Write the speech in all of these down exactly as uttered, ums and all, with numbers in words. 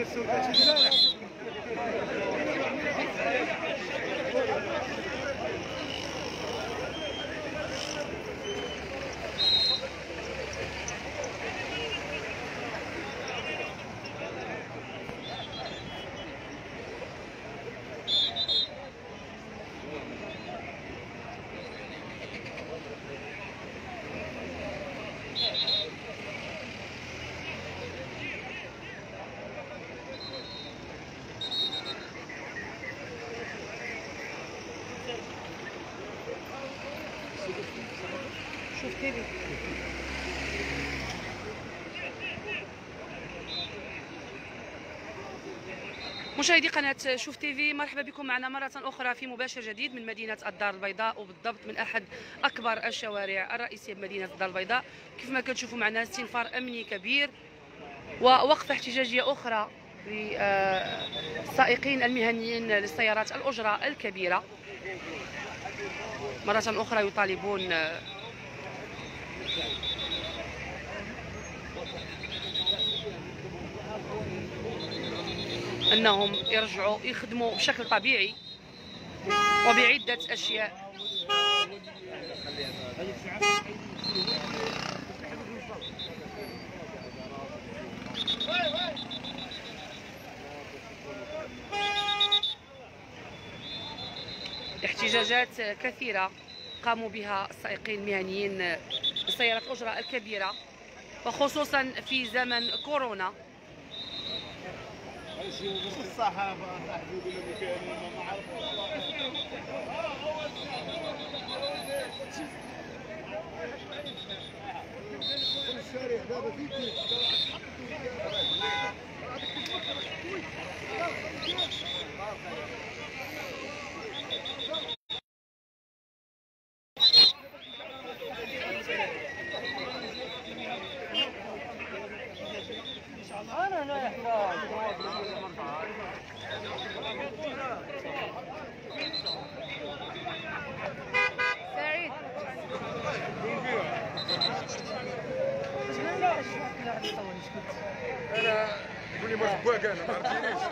شوف تيفي. مشاهدي قناة شوف تيفي، مرحبا بكم معنا مرة أخرى في مباشر جديد من مدينة الدار البيضاء، وبالضبط من أحد أكبر الشوارع الرئيسية بمدينة الدار البيضاء. كيف ما كتشوفوا معنا استنفار أمني كبير ووقفة احتجاجية أخرى للسائقين المهنيين للسيارات الأجرة الكبيرة. مرة أخرى يطالبون أنهم يرجعوا يخدموا بشكل طبيعي وبعدة أشياء. احتجاجات كثيرة قاموا بها السائقين المهنيين للسيارات الأجرة الكبيرة، وخصوصا في زمن كورونا. الصحافة تحديد المكان ما عرفوا الشارع دابا فيك انا لا يحتاج سعيد. انا يقول لي ما باك انا ما عرفتينيش.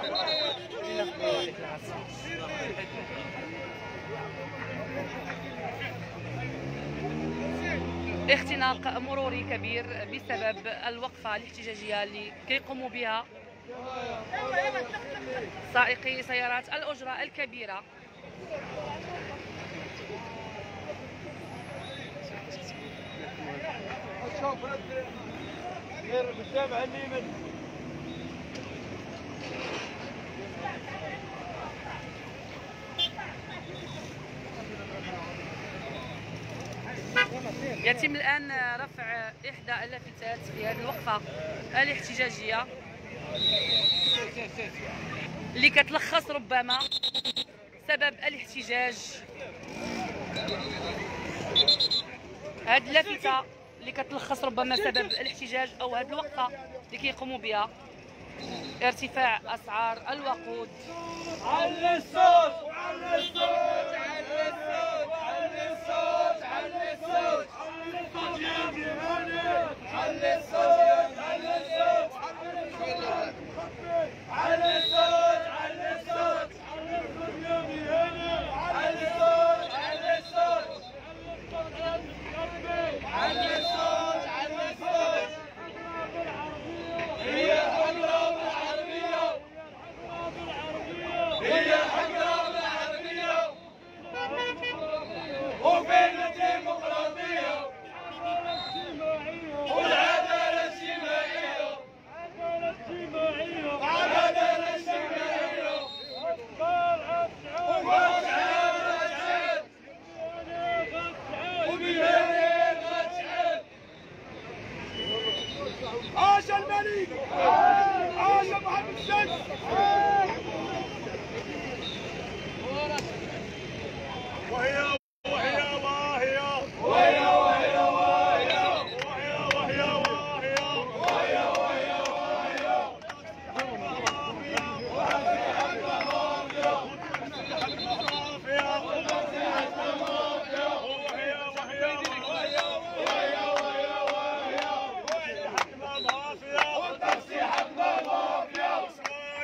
اختناق مروري كبير بسبب الوقفة الاحتجاجية اللي كيقوموا بها سائقي سيارات الأجرة الكبيرة. يتم الآن رفع إحدى اللافتات في هذه الوقفة الاحتجاجية اللي كتلخص ربما سبب الاحتجاج. هذه اللافتة اللي كتلخص ربما سبب الاحتجاج أو هذه الوقفة اللي كيقوموا بها: ارتفاع أسعار الوقود. علي الصوت وعلي الصوت علي الصوت علي الصوت علي الصوت علي الصوت يا جيراني، علي الصوت علي الصوت علي الصوت علي الصوت علي الصوت يا جيراني، علي الصوت علي الصوت علي الصوت علي الصوت. هي حمراء بالعربية، هي حمراء بالعربية، وفين الديمقراطية والعدالة الاجتماعية، العدالة الاجتماعية وغتعاد غتعاد وبالهنين غتعاد. عاش الملك، عاش محمد السادس. وهي وهي وهي وهي وهي وهي وهي وهي وهي وهي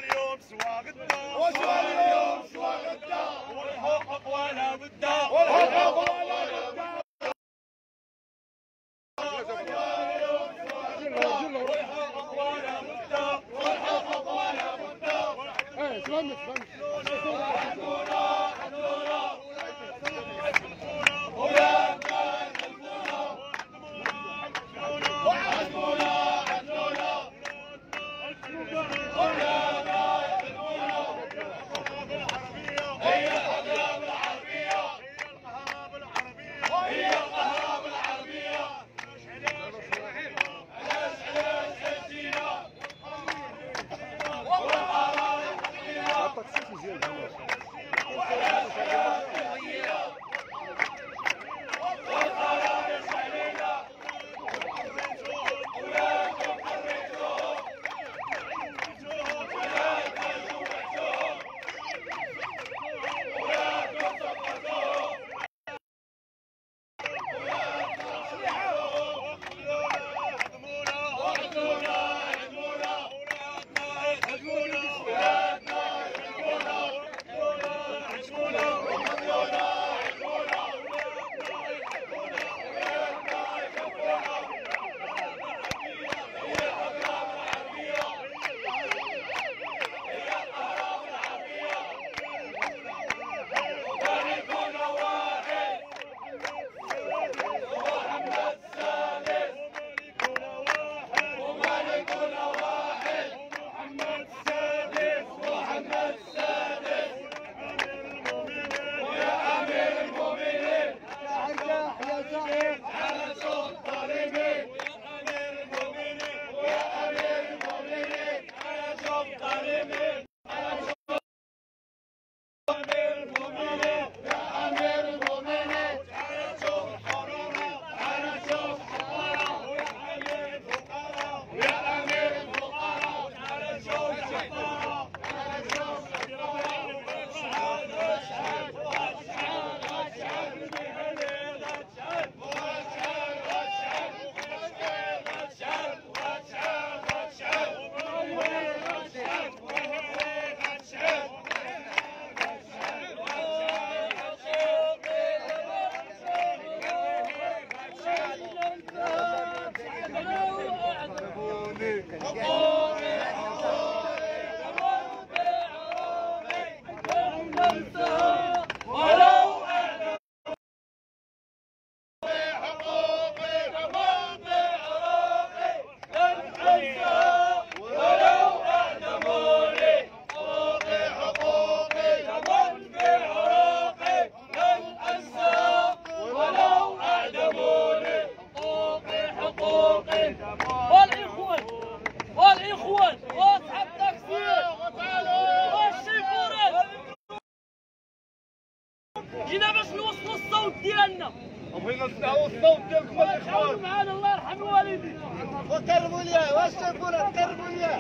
جينا باش نوصلوا الصوت ديالنا وبغينا نسمعوا الصوت ديالكم الاخوان. معانا الله يرحم والدي. وقربوا ليا واش شافونا قربوا ليا.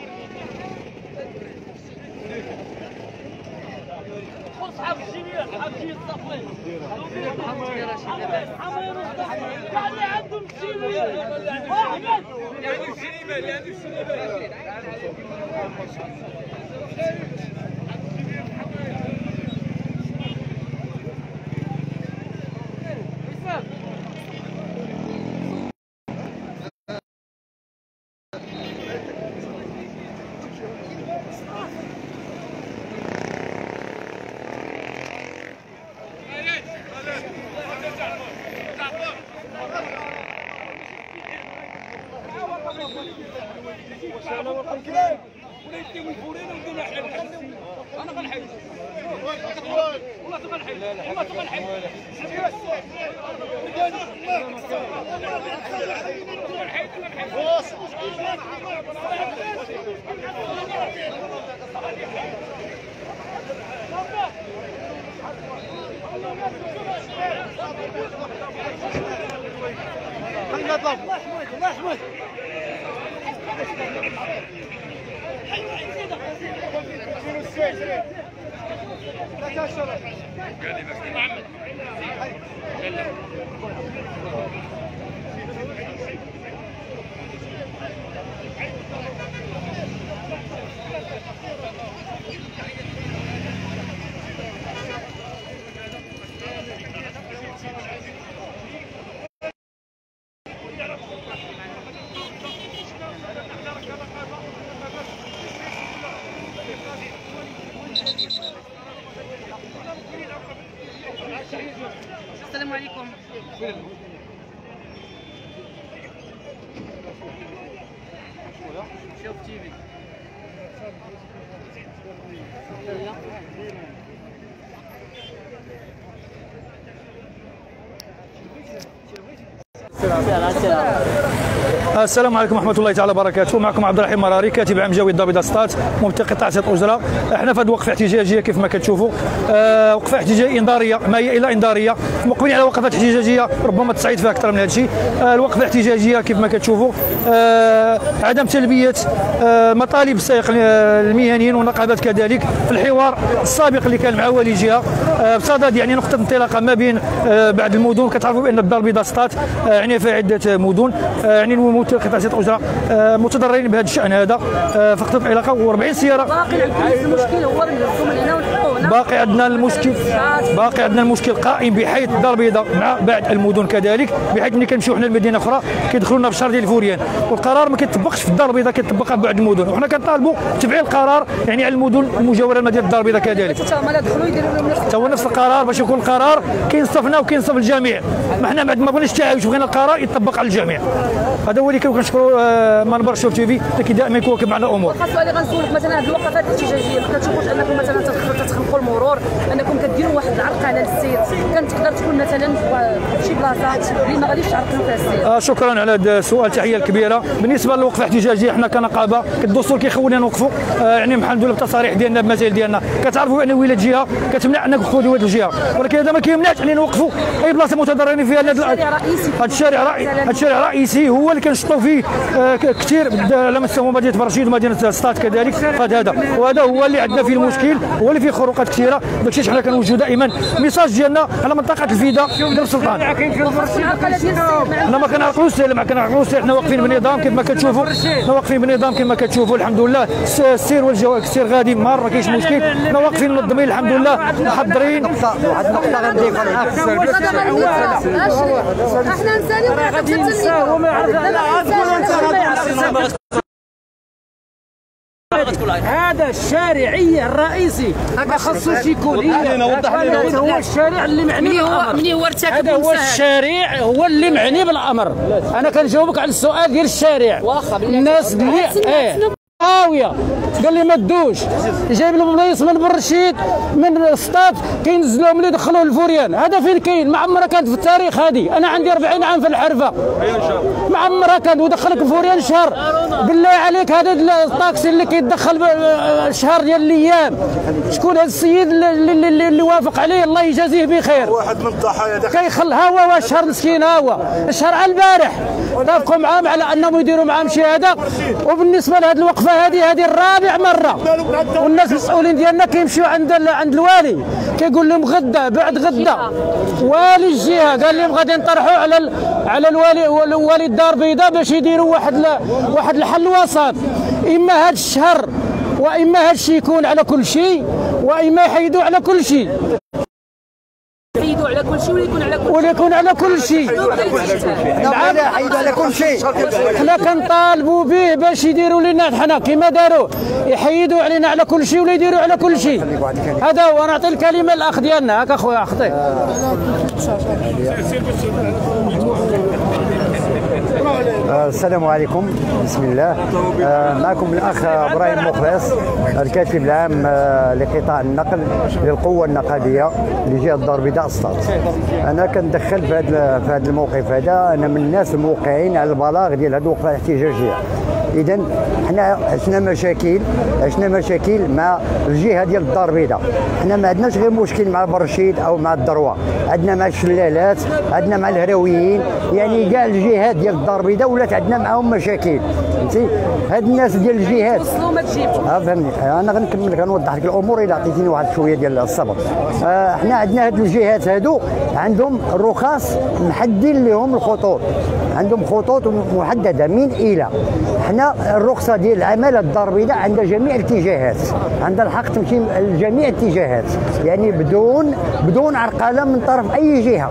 اصحاب الجميع اصحاب الجميع الصفين حمير الصفين كاع اللي عندهم السينما واحد يعني السينما يعني السينما ولا يديو الفورين ودينا حل انا غنحل والله تغنحل والله تغنحل خلينا نطلع الله يحميك الله يحميك Thank you. شوف تي في. السلام عليكم ورحمه الله تعالى وبركاته. معكم عبد الرحيم مراري، كاتب عام جوي الدار البيضاء ستات، ممثل قطاع ست اجره. احنا في هذه وقفه احتجاجيه كيف ما كتشوفوا، أه وقفه احتجاجيه انذاريه ما هي الا انذاريه، مقبلين على وقفات احتجاجيه ربما تصعيد فيها اكثر من هذا الشيء. أه الوقفه الاحتجاجيه كيف ما كتشوفوا أه عدم تلبيه أه مطالب السائق المهنيين والنقابات كذلك في الحوار السابق اللي كان مع والي الجهه أه بصدد يعني نقطه انطلاقه ما بين أه بعض المدن. كتعرفوا بان الدار البيضاء ستات أه يعني فيها عده مدن، أه يعني ممثل قطاع ست اجره أه متضررين بهذا الشان هذا أه فقط العلاقه وأربعين سياره. باقي عندنا المشكل هو نهزوا من هنا ونحطوا هنا. باقي عندنا المشكل باقي عندنا المشكل قائم بحيث الدار البيضاء مع بعض المدن كذلك، بحيث ملي كنمشيو حنا لمدينه اخرى كيدخلوا لنا بالشهر ديال الفوريان، والقرار ما كيطبقش في الدار البيضاء، كيطبق في بعض المدن، وحنا كنطالبوا بتفعيل القرار يعني على المدن المجاوره لمدينه الدار البيضاء كذلك. حتى هو نفس القرار باش يكون القرار كينصفنا وكينصف الجميع. ما حنا ما بغيناش التعايش، بغينا القرار يطبق على الجميع. هذا هو اللي كنشكروا آه منبر شوف تي في اللي دائما كيواكب معنا الامور. خاص اللي غنسولك مثلا هذه الوقفات الاحتجاجيه ما كتشوفوش انكم مثلا تتخنقوا المرور، انكم كديروا واحد العرقله للسير، كانت تقدر تكون مثلا في شي بلاصه اللي ما غاديش تعرقلوا فيها السير. آه شكرا على هذا السؤال، تحيه الكبيره. بالنسبه للوقفه الاحتجاجيه حنا كنقابه الدستور كيخولنا نوقفوا آه يعني الحمد لله بالتصاريح ديالنا بالمسائل ديالنا. كتعرفوا ان ولايه الجهه كتمنع انك تدخلوا ولايه الجهه، ولكن هذا ما كيمنعش اننا نوقفوا اي بلاصه متضررين فيها. هذا الشارع رئيسي، هذا الشارع رئيسي هو اللي كنشطوا فيه آه كثير على مستوى مدينه برشيد ومدينه ستات كذلك. هذا وهذا هو اللي عندنا فيه المشكل، هو اللي فيه خروقات كثيره. داكشي حنا كنوجهوا دائما ميساج ديالنا على منطقه الفيدا ديال السلطان. حنا ما كنعرقلوش السير، ما كنعرقلوش السير، حنا واقفين بنظام كيف ما كتشوفوا، حنا واقفين بنظام كيف ما كتشوفوا الحمد لله. السير والجو السير غادي مار ما كاينش مشكل، حنا واقفين منظمين الحمد لله محضرين. واحد النقطه غنضيفها احنا نساليو هذا الشارعيه الرئيسي ما خصوش يكون هذا هو الشارع اللي معني بالامر. مني هو ارتكب هذا هو الشارع هو اللي معني بالامر. انا كنجاوبك على السؤال ديال الشارع. الناس اللي ايه قاويه قال لي ما تدوش، جايب لهم بلايص من برشيد من سطات كينزلوهم اللي دخلوه الفوريان. هذا فين كاين؟ ما عمرها كانت في التاريخ هذه. انا عندي أربعين عام في الحرفه، ما عمرها كانت، ودخلك الفوريان شهر. بالله عليك هذا الطاكسي اللي كيدخل شهر ديال الايام، شكون هذا السيد اللي, اللي, اللي وافق عليه الله يجازيه بخير؟ واحد من الضحايا كيخل ها هو الشهر مسكين، ها هو الشهر على البارح اتفقوا معاهم على انهم يديروا معاهم شهاده. وبالنسبه لهذه الوقفه هذه هذه الرابع مره، والناس المسؤولين ديالنا كيمشيو عند عند الوالي كيقول لهم غدا بعد غدا. والي الجهه قال لهم غادي نطرحوا على ال على الوالي والي الدار البيضاء باش يديروا واحد واحد الحل وسط، اما هذا الشهر واما هذا الشيء يكون على كل شيء، واما يحيدوا على كل شيء. يحيدوا على كل شيء ويكون على كل ولا يكون على كل شيء. نعم يحيدوا على كل شيء. حنا كنطالبوا به باش يديروا لنا حنا كما داروا، يحيدوا علينا على كل شيء ولا يديروا على كل شيء. هذا هو. نعطي الكلمه للاخ ديالنا. هاك اخويا اخطي. السلام عليكم، بسم الله. معكم الاخ ابراهيم مخلص، الكاتب العام لقطاع النقل للقوه النقديه لجهه الدار البيضاء سطات. انا كندخل في هذا في هذا الموقف هذا، انا من الناس الموقعين على البلاغ ديال هذه الوقفه الاحتجاجيه. اذا حنا عشنا مشاكل عشنا مشاكل مع الجهه ديال الدار البيضاء. حنا ما عندناش غير مشكل مع برشيد او مع الدروه، عندنا مع الشلالات، عندنا مع الهرويين، يعني كاع الجهات ديال الدار البيضاء ولات عندنا معاهم مشاكل. فهمتي؟ هاد الناس ديال الجهات وصلوا ما تجيبش. اه فهمني. انا غنكمل غنوضح لك الامور الا عطيتيني واحد شويه ديال الصبر. آه حنا عندنا هاد الجهات هادو عندهم الرخص محددين لهم الخطوط، عندهم خطوط محدده من الى. حنا الرخصه ديال العماله الدار البيضاء عندها جميع الاتجاهات، عندها الحق تمشي لجميع الاتجاهات، يعني بدون بدون عرقله من طرف اي جهه.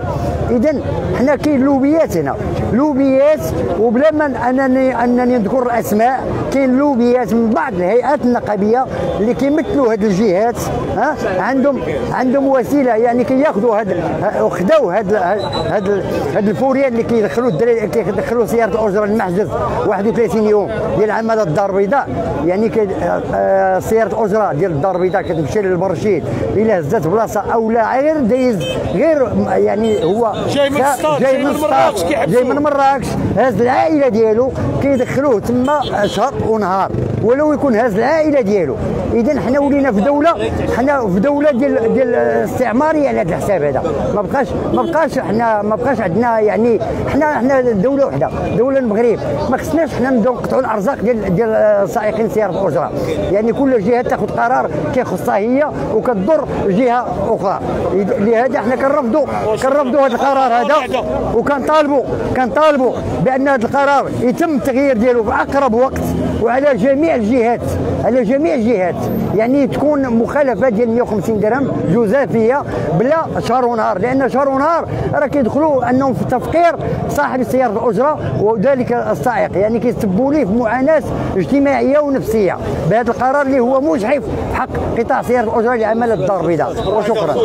اذا حنا كاين لوبيات هنا، لوبيات، وبلا ما انني انني نذكر الاسماء، كاين لوبيات من بعض الهيئات النقابيه اللي كيمثلوا هذه الجهات، ها عندهم عندهم وسيله، يعني كياخذوا هذا وخداو هذا هذا هذا الفوريان اللي كيدخلوا الدراري كيدخلوا سياره الاجره للمحجز واحد وثلاثين يوم ديال عماله الدار البيضاء، يعني سياره الاجره ديال الدار البيضاء كتمشي للمرشد الا هزات بلاصه او لا، غير دايز غير يعني هو جاي من السطاد، جاي من مراكش، جاي من مراكش، هاز العائله ديالو كيدخلوه تما شهر ونهار، ولو يكون هاز العائله ديالو. اذا حنا ولينا في دوله، حنا في دوله ديال ديال استعماريه على هذا الحساب هذا، ما بقاش ما بقاش حنا ما بقاش عندنا، يعني حنا حنا دوله وحده، دوله المغرب، ما خصناش حنا نبداو نقطعوا الارزاق ديال ديال سائقين سياره الاجره، يعني كل جهه تاخذ قرار كيخصها هي وكتضر جهه اخرى. لهذا حنا كنرفضوا كنرفضوا هذا القرار هذا، وكنطالبوا كنطالبوا بان هذا القرار يتم التغيير ديالو في اقرب وقت، وعلى جميع الجهات، على جميع الجهات، يعني تكون مخالفه ديال مئة وخمسين درهم جزافيه بلا شهر ونهار، لان شهر ونهار راه كيدخلوا انهم في تفقير صاحب سياره الاجره وذلك السائق، يعني كيسبوا ليه في معاناه اجتماعيه ونفسيه بهذا القرار اللي هو مجحف في حق قطاع سياره الاجره لعماله الدار البيضاء. وشكرا.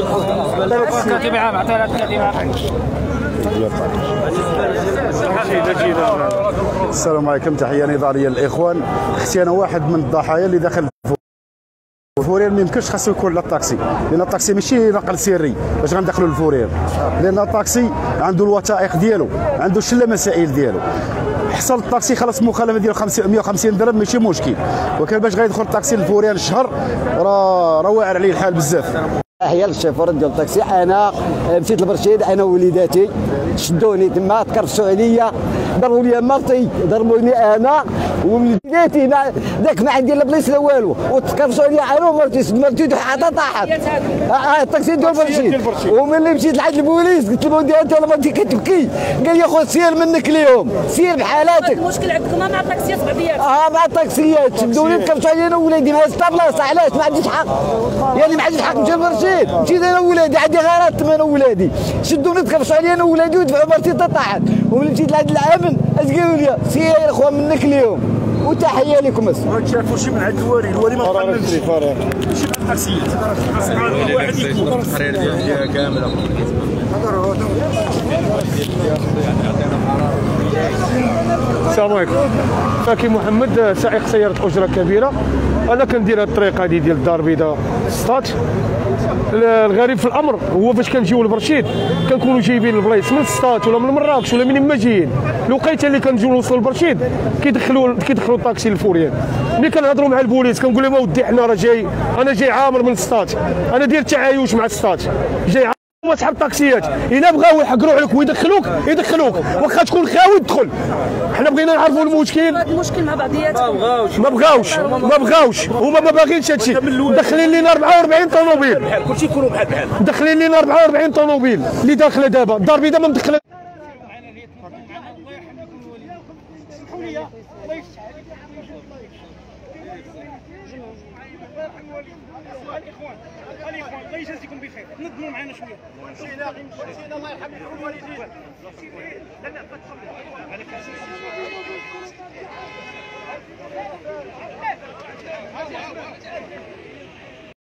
السلام عليكم، تحيه نضاليه للاخوان. اختي انا واحد من الضحايا اللي دخل الفورير، ما يمكنش خاصو يكون لا الطاكسي، لان الطاكسي ماشي نقل سري باش غندخلوا للفورير، لان الطاكسي عنده الوثائق ديالو، عنده شله مسائل ديالو. حصل الطاكسي خلاص مخالفه ديال مئة وخمسين درهم ماشي مشكل، ولكن باش غيدخل الطاكسي للفورير الشهر راه راه واعر عليه الحال بزاف. هي الشيفور ديال الطاكسي، انا مشيت لبرشيد انا ووليداتي، شدوني تما تكرفسوا عليا، ضربوا لي مرتي، ضربوني انا ووليداتي، ذاك ما عندي لا بلايص لا والو، وتكرفسوا عليا انا ومرتي، مرتي حتى طاحت. اه الطاكسي ديال برشيد. وملي مشيت لعند البوليس قلت لهم انت مرتي كتبكي، قال لي خو سير منك اليوم، سير بحالاتك. المشكل عندكم مع الطاكسيات بعضيات. اه مع الطاكسيات، شدوني تكرفسوا عليا انا وولادي، ما هزت بلاصه، علاش ما عنديش حق؟ يعني ما عنديش حق نمشي لبرشيد، مشيت انا وولادي، عندي غارات انا وولادي، شدوني تكرفسوا عليا انا وولادي ودفعوا مرتي طاحت. وملي مشيت لعند الامن اش قالوا لي؟ سير اخويا منك اليوم، وتحيه لكم. ما تشافوش من عند الوالي، الوالي ما قننش ماشي من الطاكسيات، واحد يكون التقرير ديالها كامله. السلام عليكم، فاكي محمد، سائق سياره اجره كبيره. انا كندير هذه الطريقه هذه ديال الدار البيضاء سطات. الغريب في الامر هو فاش كنجيو لبرشيد كنكونوا جايبين البلايص من سطات ولا من مراكش ولا منين ما جايين، الوقيته اللي كنجيو نوصلوا لبرشيد كيدخلوا كيدخلوا الطاكسي للفوريان. ملي كنهضروا مع البوليس كنقول لهم اودي حنا راه جاي، انا جاي عامر من سطات، انا داير تعايش مع سطات، جاي هما صحاب الطاكسيات، الا بغاو يحقروا عليك ويدخلوك يدخلوك، واخا تكون خاوي تدخل. حنا بغينا نعرفوا المشكل. هذا المشكل مع بعضياتهم ما بغاوش ما بغاوش هما ما باغينش هادشي. داخلين لينا أربعة وأربعين طوموبيل، كلشي يكونوا بحال بحال، داخلين لينا أربعة وأربعين طوموبيل اللي داخله دابا، الدار البيضاء ما مدخله. اسمحوا لي الله يفتح عليك الاخوان الاخوان الله يجازيكم بخير، نظموا معنا شويه. مشينا مشينا الله يرحم الوالدين. لا لا